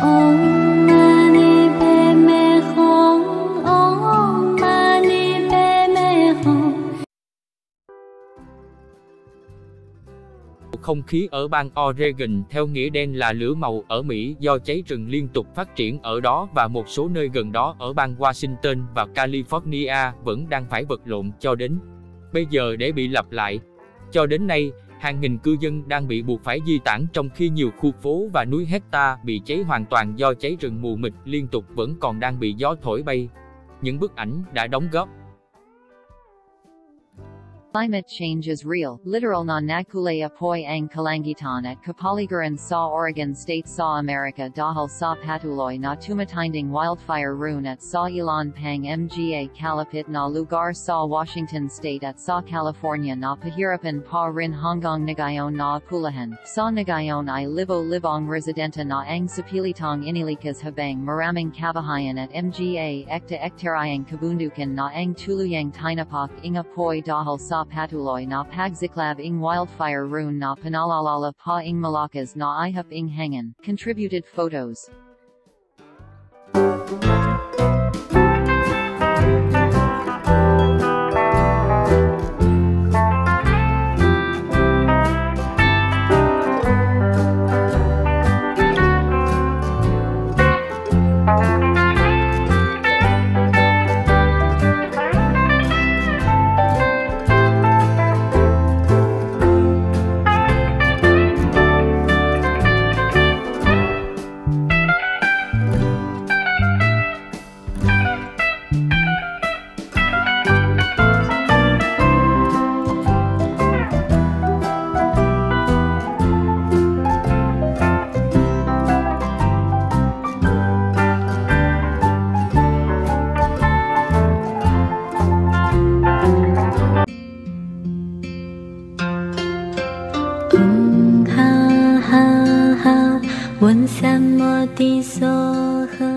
Om mani padme hum. Om mani padme hum. Không khí ở bang Oregon theo nghĩa đen là lửa màu ở Mỹ do cháy rừng liên tục phát triển ở đó, và một số nơi gần đó ở bang Washington và California vẫn đang phải vật lộn cho đến bây giờ để bị lặp lại. Cho đến nay, hàng nghìn cư dân đang bị buộc phải di tản, trong khi nhiều khu phố và núi hecta bị cháy hoàn toàn do cháy rừng mù mịt liên tục vẫn còn đang bị gió thổi bay. Những bức ảnh đã đóng góp. Climate change is real. Literal na nagkulay apoy ang kalangitan at kapaligiran sa Oregon State sa America dahil sa patuloy na tumatinding wildfire rune at sa ilan pang mga kalapit na lugar sa Washington State at sa California na pahirapan pa rin hanggang nagayon na apulahan. Sa nagayon ay libo-libong residenta na ang sapilitang inilikas habang maraming kabahayan at mga ekta-ektarayang kabundukan na ang tuluyang tinapak ing apoy dahil sa patuloy na pagziklab ing wildfire rune na panalalala pa ing malakas na ihap ing hangin. Contributed photos. Ha ha ha, 问三摩地梭诃。